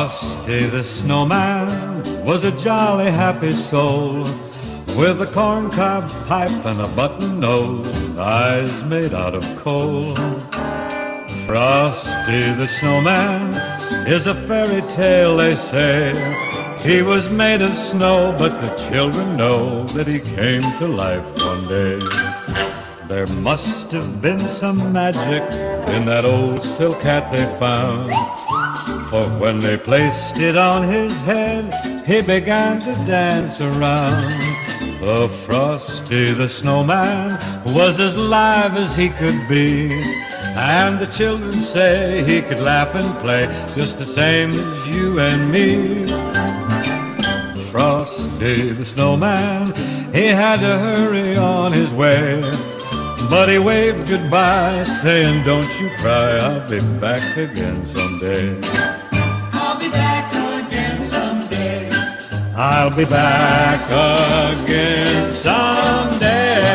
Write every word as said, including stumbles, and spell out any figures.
Frosty the snowman was a jolly happy soul, with a corncob pipe and a button nose, and eyes made out of coal. Frosty the snowman is a fairy tale, they say. He was made of snow, but the children know that he came to life one day. There must have been some magic in that old silk hat they found, for when they placed it on his head, he began to dance around. The Frosty the snowman was as live as he could be, and the children say he could laugh and play just the same as you and me. Frosty the snowman, he had to hurry on his way, but he waved goodbye, saying, "Don't you cry, I'll be back again someday." I'll be back again someday. I'll be back again someday.